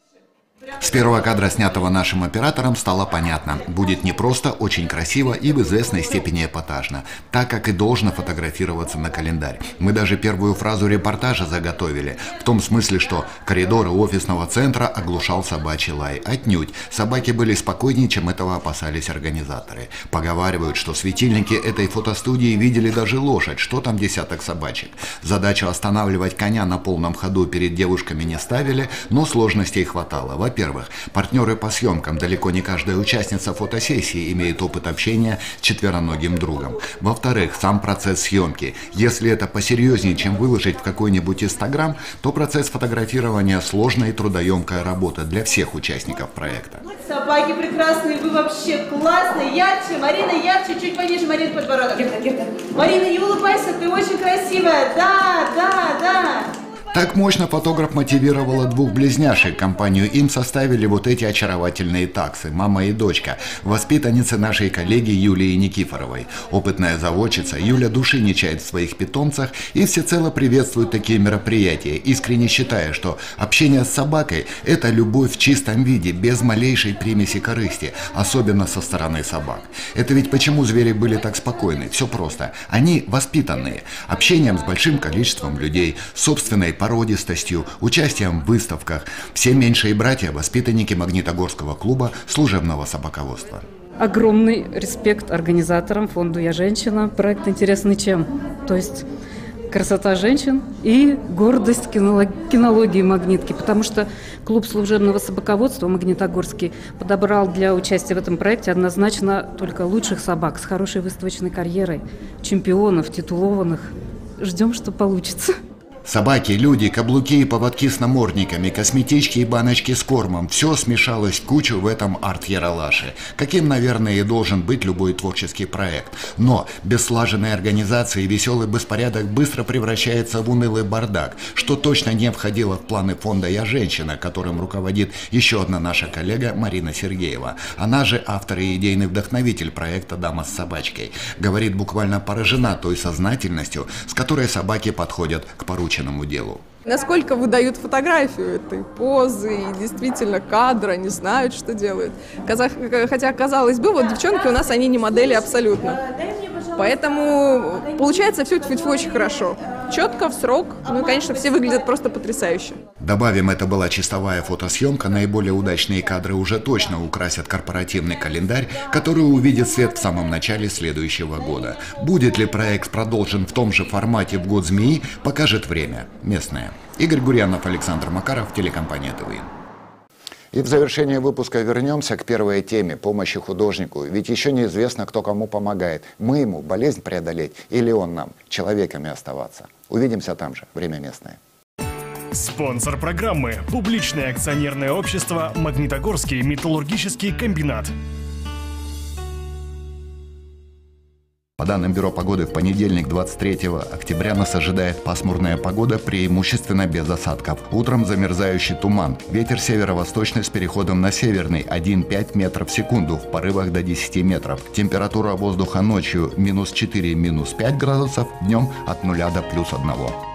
С первого кадра, снятого нашим оператором, стало понятно. Будет не просто очень красиво и в известной степени эпатажно, так как и должно фотографироваться на календарь. Мы даже первую фразу репортажа заготовили, в том смысле, что коридоры офисного центра оглушал собачий лай. Отнюдь. Собаки были спокойнее, чем этого опасались организаторы. Поговаривают, что светильники этой фотостудии видели даже лошадь, что там десяток собачек. Задачу останавливать коня на полном ходу перед девушками не ставили, но сложностей хватало. Во-первых, партнеры по съемкам, далеко не каждая участница фотосессии имеет опыт общения с четвероногим другом. Во-вторых, сам процесс съемки. Если это посерьезнее, чем выложить в какой-нибудь Инстаграм, то процесс фотографирования сложная и трудоемкая работа для всех участников проекта. Собаки прекрасные, вы вообще классные, ярче, Марина, ярче, чуть пониже, Марина, подбородок. Марина, не улыбайся, ты очень красивая, да. Так мощно фотограф мотивировала двух близняшек. Компанию им составили вот эти очаровательные таксы, мама и дочка, воспитанницы нашей коллеги Юлии Никифоровой. Опытная заводчица, Юля души не чает в своих питомцах и всецело приветствует такие мероприятия, искренне считая, что общение с собакой – это любовь в чистом виде, без малейшей примеси корысти, особенно со стороны собак. Это ведь почему звери были так спокойны? Все просто. Они воспитанные, общением с большим количеством людей, собственной породистостью, участием в выставках. Все меньшие братья – воспитанники Магнитогорского клуба служебного собаководства. Огромный респект организаторам, фонду «Я женщина». Проект интересный чем? То есть красота женщин и гордость кинологии «Магнитки», потому что клуб служебного собаководства «Магнитогорский» подобрал для участия в этом проекте однозначно только лучших собак с хорошей выставочной карьерой, чемпионов, титулованных. Ждем, что получится. Собаки, люди, каблуки и поводки с намордниками, косметички и баночки с кормом – все смешалось в кучу в этом арт-яралаше, каким, наверное, и должен быть любой творческий проект. Но без слаженной организации веселый беспорядок быстро превращается в унылый бардак, что точно не входило в планы фонда «Я женщина», которым руководит еще одна наша коллега Марина Сергеева. Она же автор и идейный вдохновитель проекта «Дама с собачкой». Говорит, буквально поражена той сознательностью, с которой собаки подходят к порученному делу. Насколько выдают фотографию этой позы и действительно кадра, не знают, что делают. Хотя, казалось бы, вот девчонки у нас, они не модели абсолютно. Поэтому получается все очень хорошо. Четко, в срок. Ну и, конечно, все выглядят просто потрясающе. Добавим, это была чистовая фотосъемка. Наиболее удачные кадры уже точно украсят корпоративный календарь, который увидит свет в самом начале следующего года. Будет ли проект продолжен в том же формате в год змеи, покажет время. Местное. Игорь Гурьянов, Александр Макаров, телекомпания ТВ. И в завершение выпуска вернемся к первой теме – помощи художнику. Ведь еще неизвестно, кто кому помогает. Мы ему болезнь преодолеть или он нам человеками оставаться. Увидимся там же. Время местное. Спонсор программы – публичное акционерное общество «Магнитогорский металлургический комбинат». По данным Бюро погоды, в понедельник, 23 октября, нас ожидает пасмурная погода, преимущественно без осадков. Утром замерзающий туман. Ветер северо-восточный с переходом на северный 1,5 метров в секунду, в порывах до 10 метров. Температура воздуха ночью -4, -5 градусов, днем от 0 до +1.